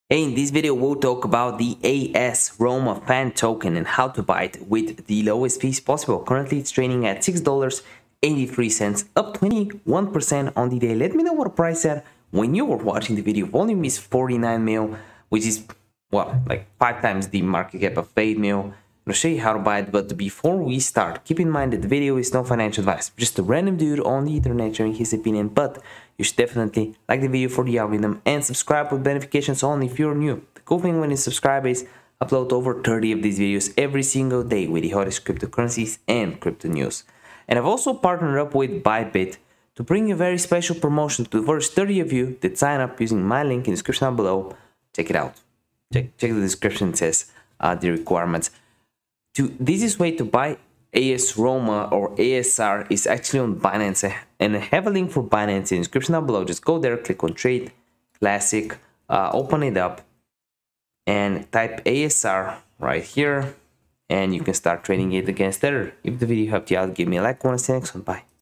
Hey, in this video we'll talk about the AS Roma fan token and how to buy it with the lowest fees possible. Currently it's trading at $6.83, up 21% on the day. Let me know what price at when you were watching the video. Volume is 49 mil, which is, well, like 5 times the market cap of 8 mil. I'll show you how to buy it, but before we start, keep in mind that the video is no financial advice, just a random dude on the internet sharing his opinion. But you should definitely like the video for the algorithm and subscribe with notifications on if you're new. The cool thing when you subscribe is upload over 30 of these videos every single day with the hottest cryptocurrencies and crypto news. And I've also partnered up with Bybit to bring you a very special promotion to the first 30 of you that sign up using my link in the description down below. Check it out. Check the description, it says the requirements. The easiest way to buy AS Roma or ASR is actually on Binance, and I have a link for Binance in the description down below. Just go there, click on Trade Classic, open it up, and type ASR right here, and you can start trading it against Tether. If the video helped you out, give me a like. Want to see you next one. Bye.